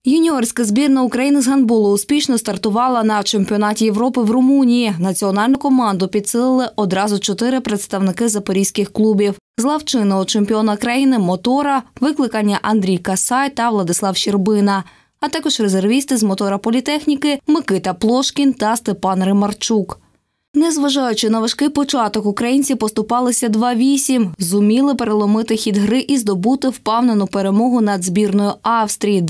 Юніорська збірна України з гандболу успішно стартувала на чемпіонаті Європи в Румунії. Національну команду підсилили одразу 4 представники запорізьких клубів. З лав чинного чемпіона країни «Мотора» викликання Андрій Касай та Владислав Щербина, а також резервісти з «Мотора Політехніки» Микита Плошкін та Степан Римарчук. Незважаючи на важкий початок, українці поступалися 2-8, зуміли переломити хід гри і здобути впевнену перемогу над збірною Австрії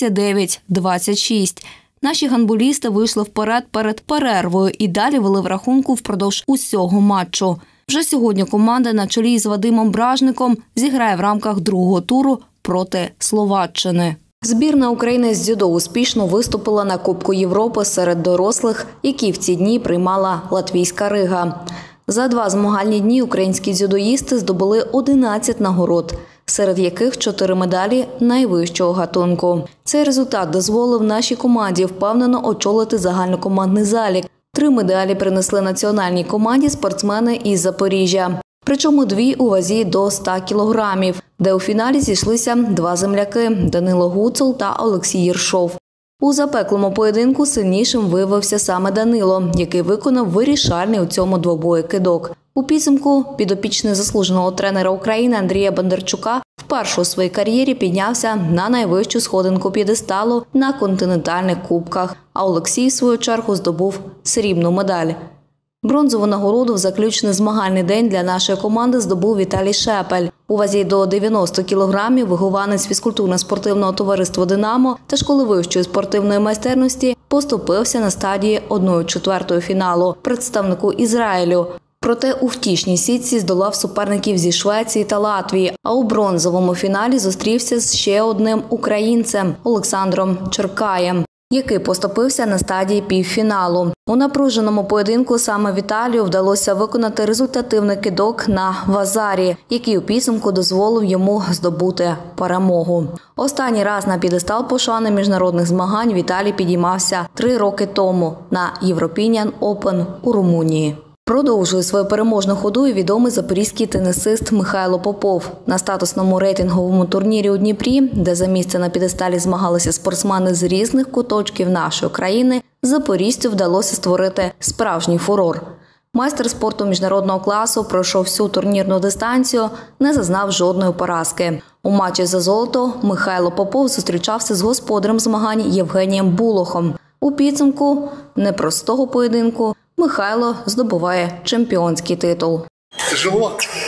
29-26. Наші гандболісти вийшли вперед перед перервою і далі вели в рахунку впродовж усього матчу. Вже сьогодні команда на чолі з Вадимом Бражником зіграє в рамках другого туру проти Словаччини. Збірна України з дзюдо успішно виступила на Кубку Європи серед дорослих, які в ці дні приймала латвійська Рига. За 2 змагальні дні українські дзюдоїсти здобули 11 нагород, серед яких 4 медалі найвищого гатунку. Цей результат дозволив нашій команді впевнено очолити загальнокомандний залік. 3 медалі принесли національній команді спортсмени із Запоріжжя. Причому 2 у вазі до 100 кілограмів, де у фіналі зійшлися 2 земляки – Данило Гуцул та Олексій Єршов. У запеклому поєдинку сильнішим виявився саме Данило, який виконав вирішальний у цьому двобої кидок. У підсумку підопічний заслуженого тренера України Андрія Бондарчука вперше у своїй кар'єрі піднявся на найвищу сходинку п'єдесталу на континентальних кубках, а Олексій, в свою чергу, здобув срібну медаль. Бронзову нагороду в заключний змагальний день для нашої команди здобув Віталій Шепель. У вазі до 90 кілограмів вихованець фізкультурно-спортивного товариства «Динамо» та школи вищої спортивної майстерності поступився на стадії 1/4 фіналу представнику Ізраїлю. Проте у втішній сітці здолав суперників зі Швеції та Латвії, а у бронзовому фіналі зустрівся з ще одним українцем – Олександром Черкаєм, який поступився на стадії півфіналу. У напруженому поєдинку саме Віталію вдалося виконати результативний кидок на вазарі, який у підсумку дозволив йому здобути перемогу. Останній раз на п'єдестал пошани міжнародних змагань Віталій підіймався 3 роки тому на European Open у Румунії. Продовжує свою переможну ходу і відомий запорізький тенісист Михайло Попов. На статусному рейтинговому турнірі у Дніпрі, де за місце на п'єдесталі змагалися спортсмени з різних куточків нашої країни, запоріжцю вдалося створити справжній фурор. Майстер спорту міжнародного класу пройшов всю турнірну дистанцію, не зазнав жодної поразки. У матчі за золото Михайло Попов зустрічався з господарем змагань Євгенієм Булохом. У підсумку непростого поєдинку Михайло здобуває чемпіонський титул. Тяжело.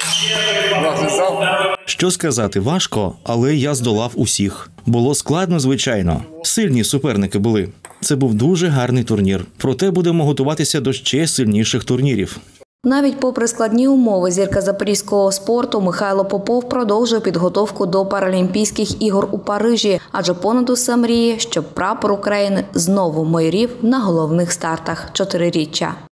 Що сказати, важко, але я здолав усіх. Було складно, звичайно. Сильні суперники були. Це був дуже гарний турнір. Проте будемо готуватися до ще сильніших турнірів. Навіть попри складні умови зірка запорізького спорту Михайло Попов продовжує підготовку до Паралімпійських ігор у Парижі, адже понад усе мріє, щоб прапор України знову майорів на головних стартах 4-річчя.